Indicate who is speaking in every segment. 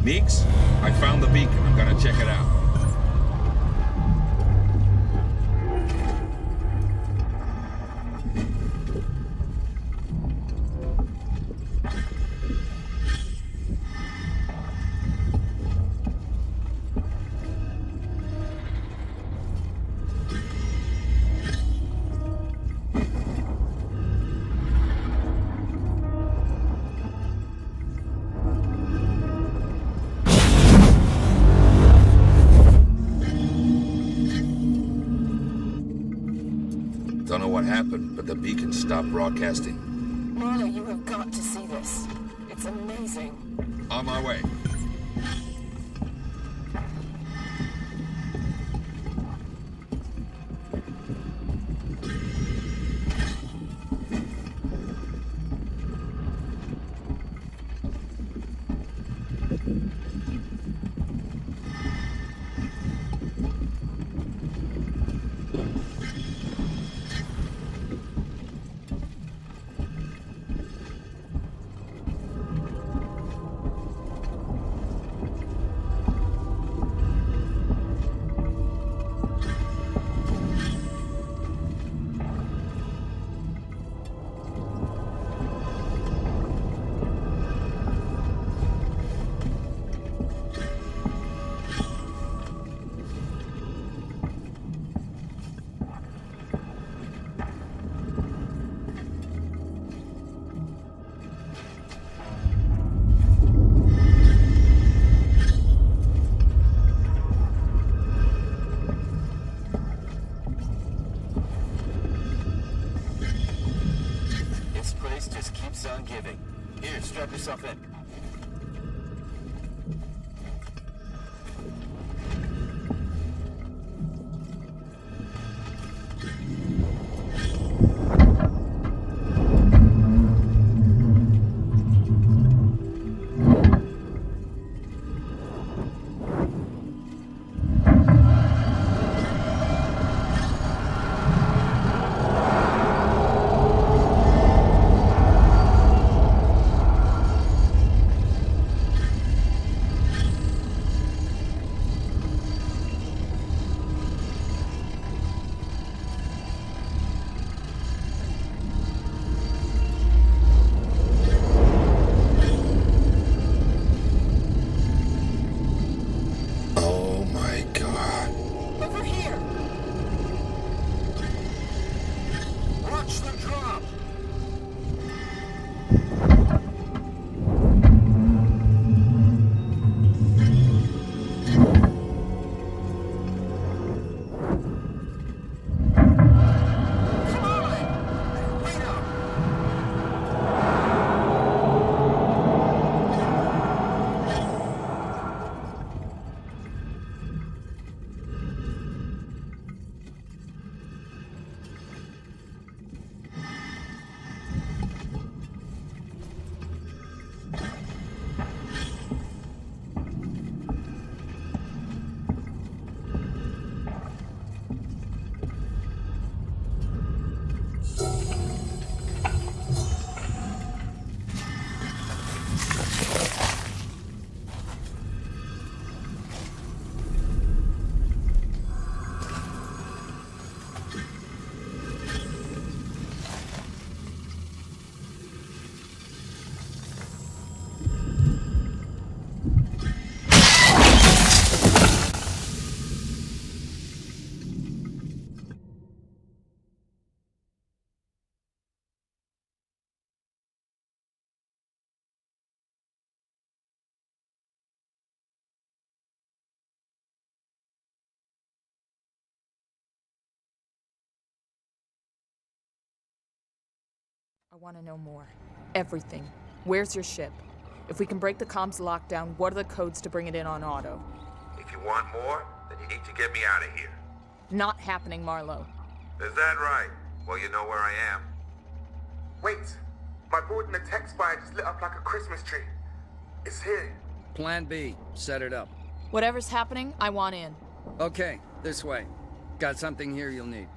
Speaker 1: Meeks, I found the beacon. I'm gonna check it out. Don't know what happened, but the beacon stopped broadcasting.
Speaker 2: Marlow, you have got to see this. It's amazing.
Speaker 1: On my way.
Speaker 3: On giving. Here, strap yourself in.
Speaker 2: I want to know more. Everything. Where's your ship? If we can break the comms lockdown, what are the codes to bring it in on auto?
Speaker 4: If you want more, then you need to get me out of here.
Speaker 2: Not happening, Marlow.
Speaker 4: Is that right? Well, you know where I am.
Speaker 5: Wait. My board in the tech spire just lit up like a Christmas tree. It's here.
Speaker 6: Plan B. Set it up.
Speaker 2: Whatever's happening, I want in.
Speaker 6: Okay, this way. Got something here you'll need.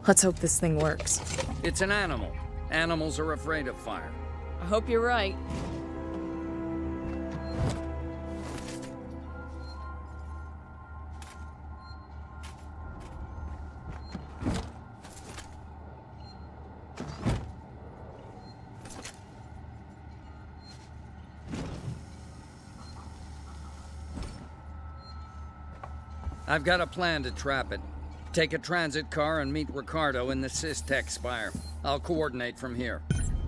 Speaker 2: Let's hope this thing works.
Speaker 6: It's an animal. Animals are afraid of fire.
Speaker 2: I hope you're right.
Speaker 6: I've got a plan to trap it. Take a transit car and meet Ricardo in the Systech Spire. I'll coordinate from here.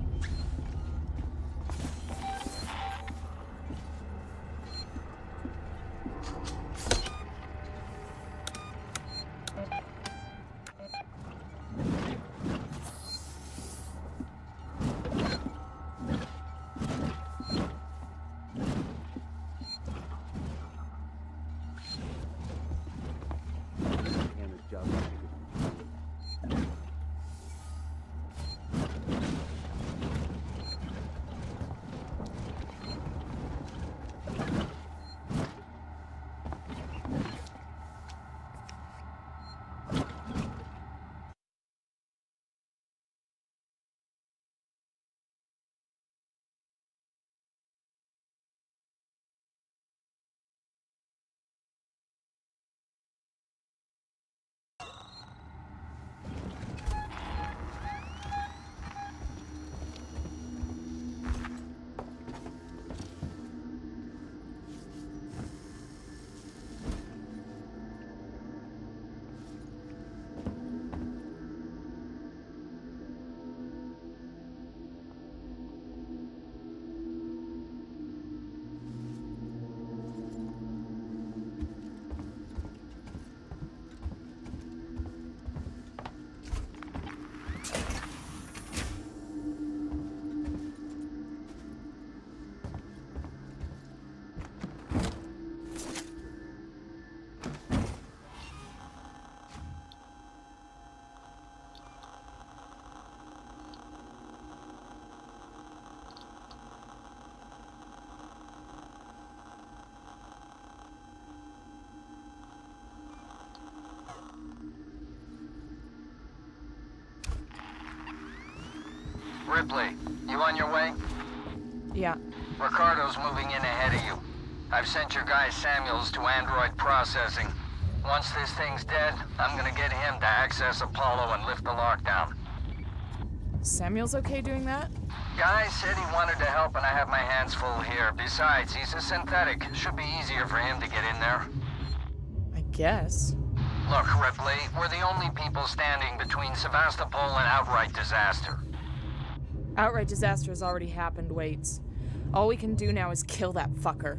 Speaker 7: Ripley, you on your way?
Speaker 2: Yeah.
Speaker 7: Ricardo's moving in ahead of you. I've sent your guy Samuels to android processing. Once this thing's dead, I'm gonna get him to access Apollo and lift the lockdown.
Speaker 2: Samuel's okay doing that?
Speaker 7: Guy said he wanted to help and I have my hands full here. Besides, he's a synthetic. Should be easier for him to get in there.
Speaker 2: I guess.
Speaker 7: Look, Ripley, we're the only people standing between Sevastopol and outright disaster.
Speaker 2: Outright disaster has already happened, Waits. All we can do now is kill that fucker.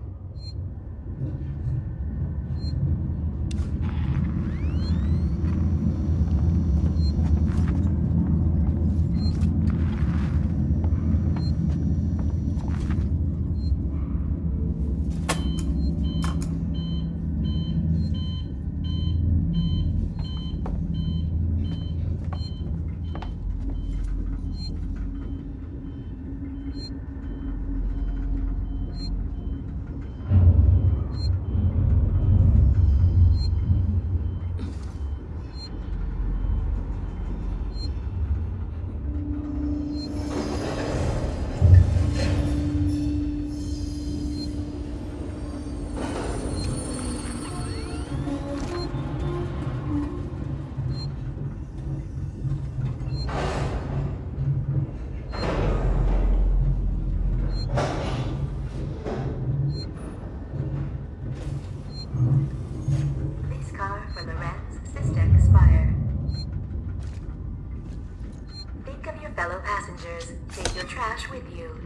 Speaker 8: Fellow passengers, take your trash with you.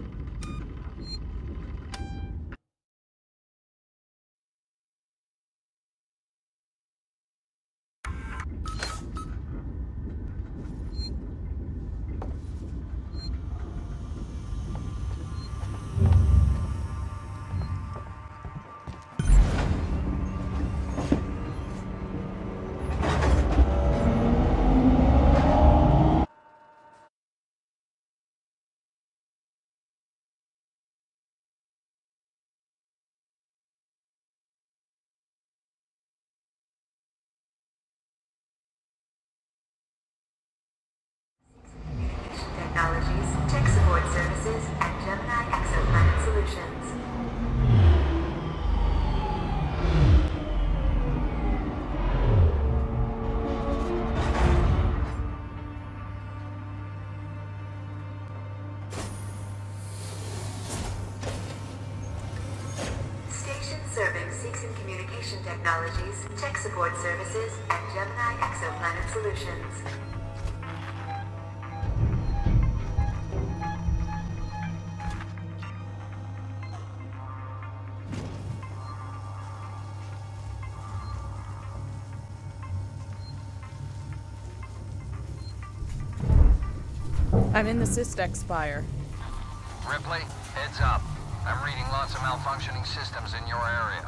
Speaker 8: Technologies, Tech Support Services, and Gemini Exoplanet Solutions. Station serving Seegson Communication Technologies, Tech Support Services, and Gemini Exoplanet Solutions.
Speaker 2: I'm in the Systex Spire.
Speaker 7: Ripley, heads up. I'm reading lots of malfunctioning systems in your area.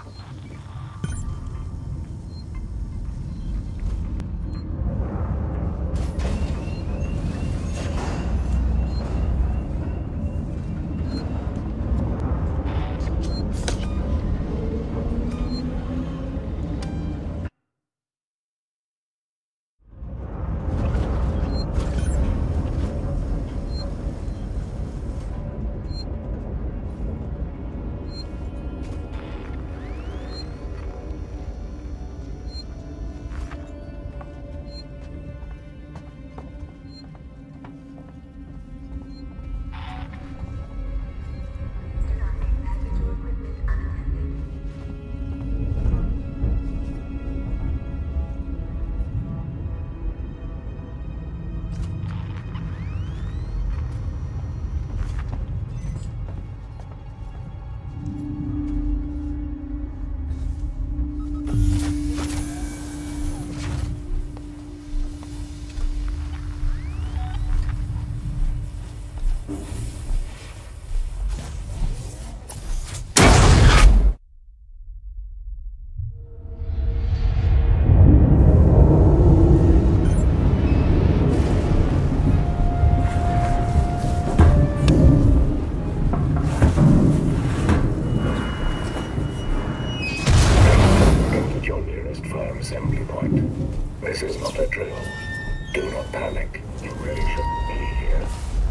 Speaker 9: Assembly point. This is not a drill. Do not panic. You really shouldn't be here.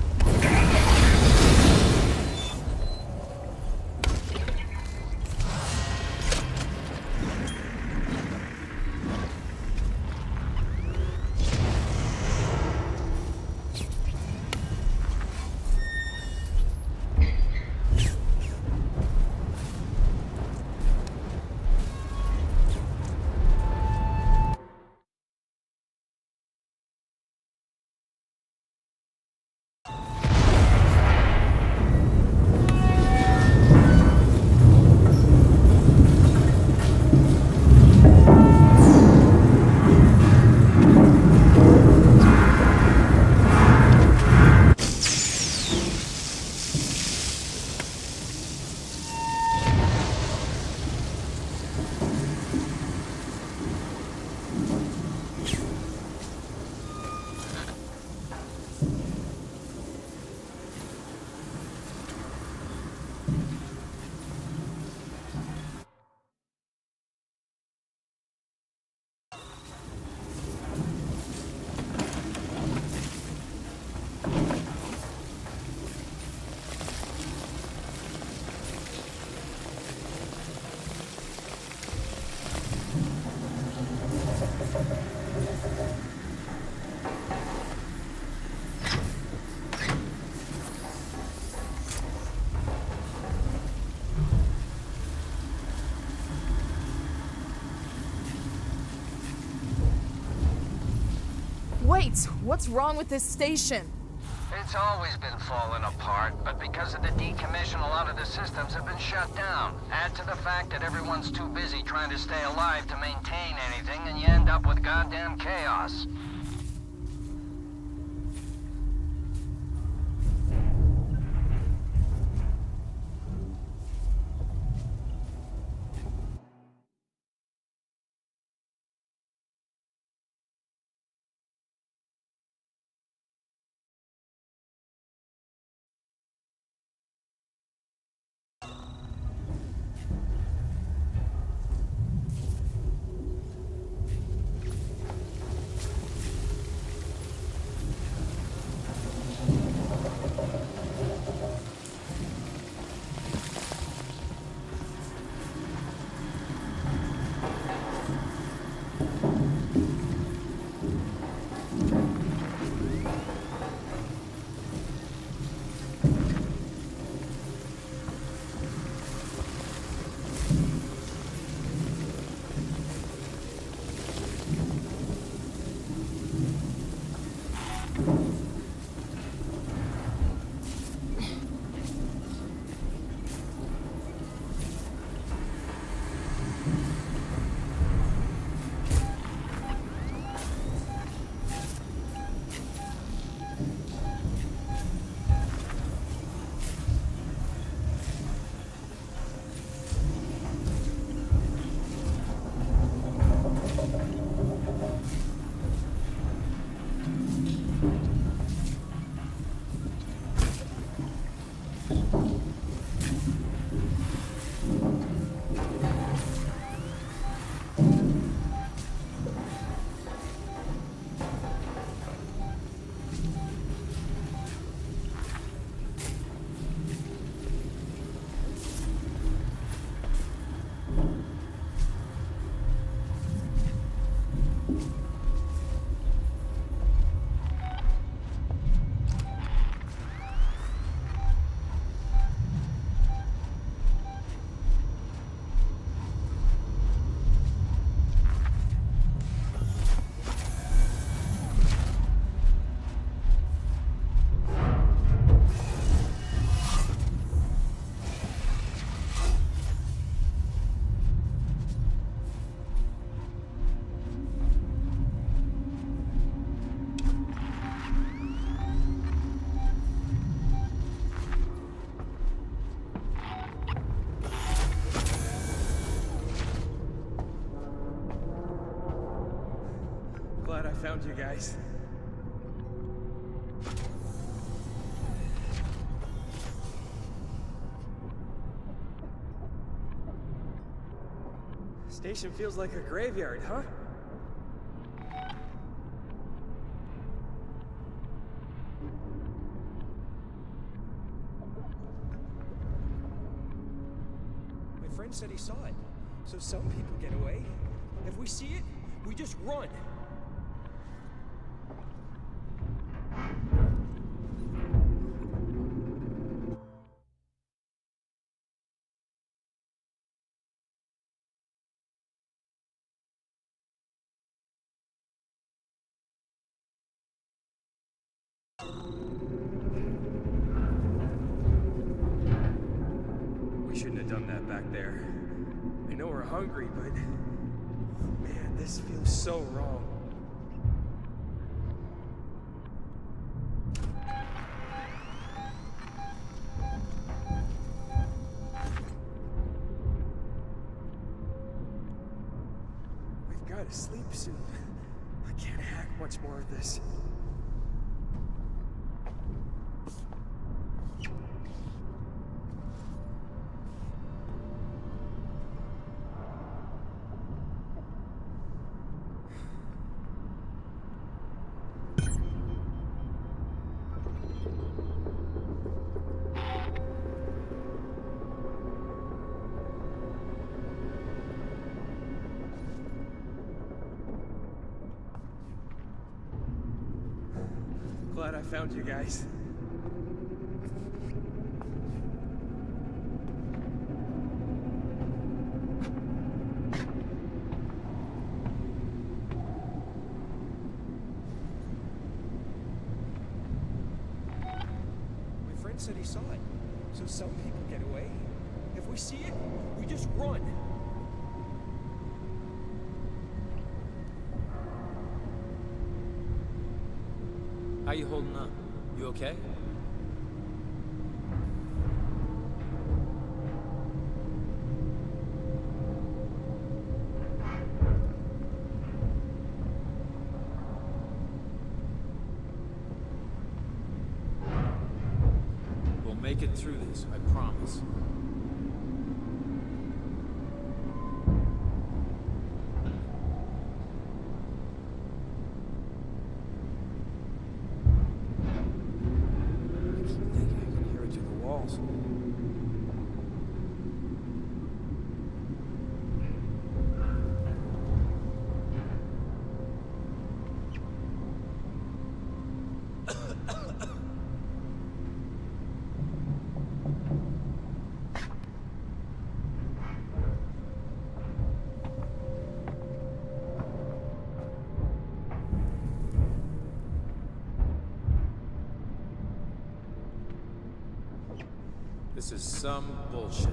Speaker 2: Wait, what's wrong with this station?
Speaker 7: It's always been falling apart, but because of the decommission, a lot of the systems have been shut down. Add to the fact that everyone's too busy trying to stay alive to maintain anything, and you end up with goddamn chaos.
Speaker 10: found you guys. Station feels like a graveyard, huh? My friend said he saw it. So some people get away. If we see it, we just run. We shouldn't have done that back there. I know we're hungry, but man, this feels so wrong. We've got to sleep soon. I can't hack much more of this. Glad I found you guys. My friend said he saw it. So some people get away. If we see it, we just run.
Speaker 11: How you holding up? You okay? We'll make it through this, I promise. This is some bullshit.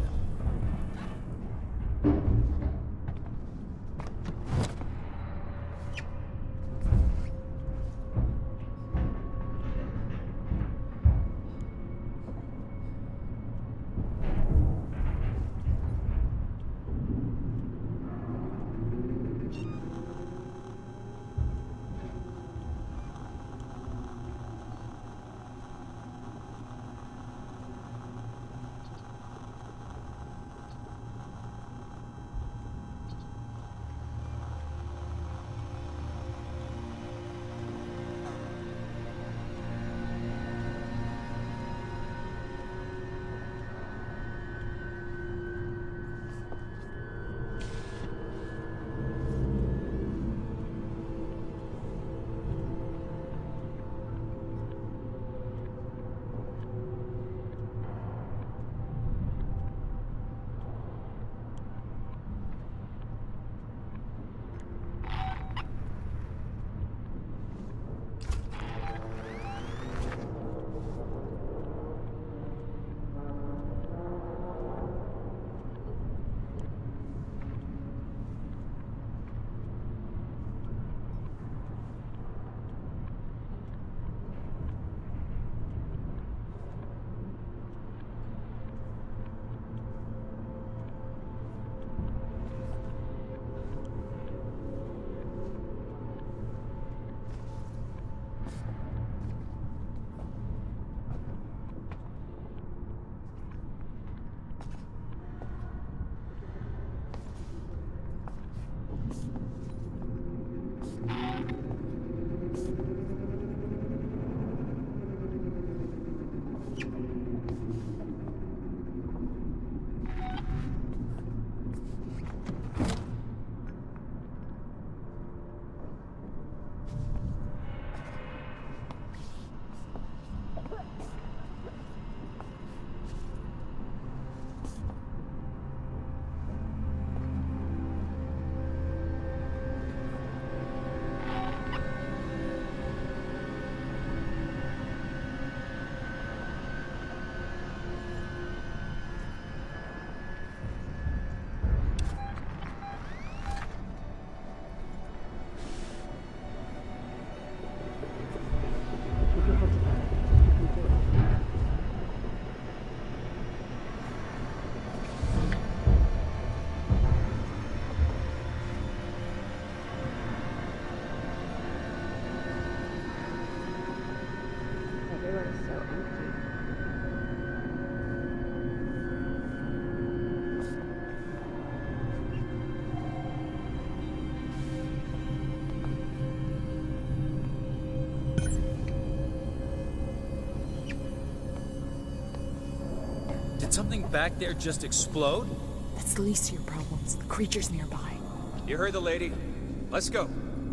Speaker 11: Did something back there just explode?
Speaker 2: That's the least of your problems. The creature's nearby.
Speaker 10: You heard the lady. Let's go.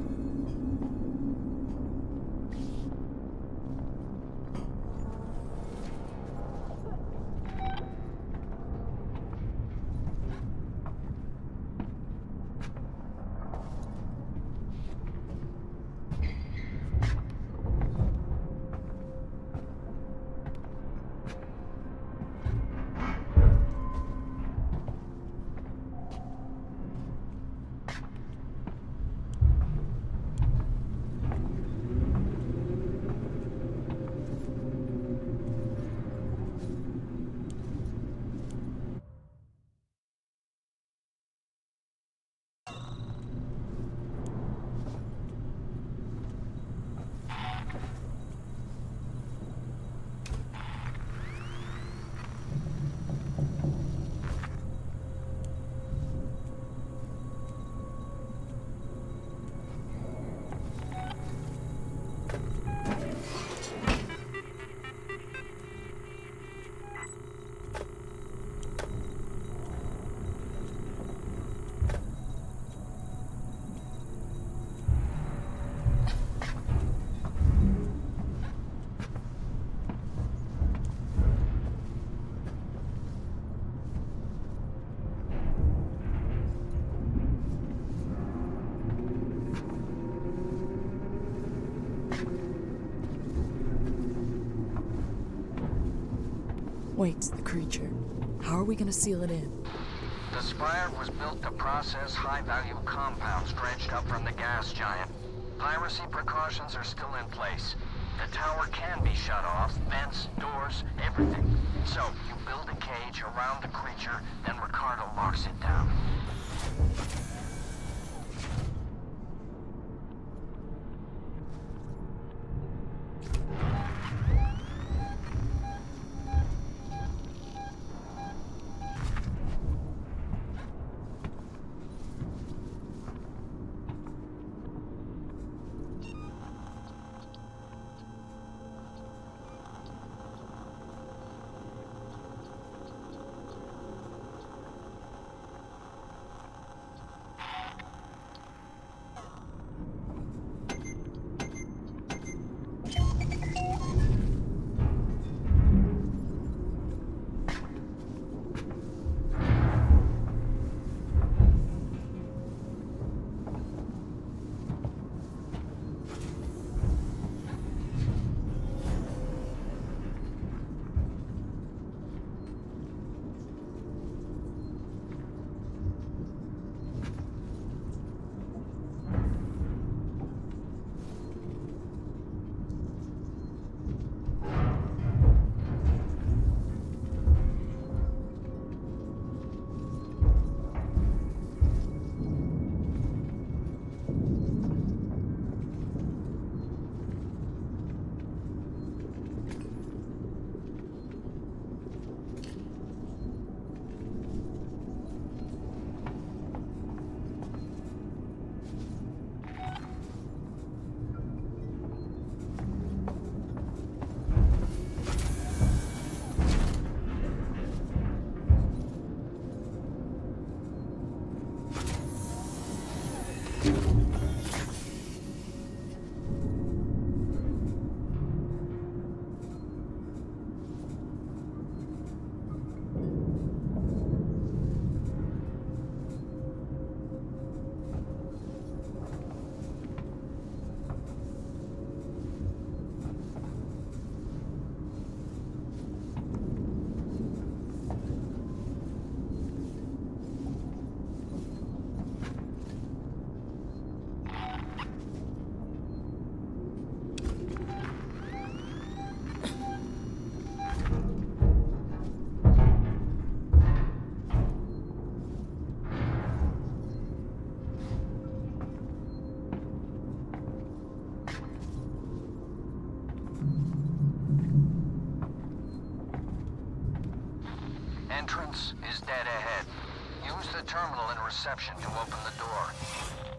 Speaker 2: Wait, the creature. How are we gonna seal it in?
Speaker 7: The spire was built to process high-value compounds dredged up from the gas giant. Piracy precautions are still in place. The tower can be shut off, vents, doors, everything. So, you build a cage around the creature, then Ricardo locks it down. Entrance is dead ahead. Use the terminal in reception to open the door.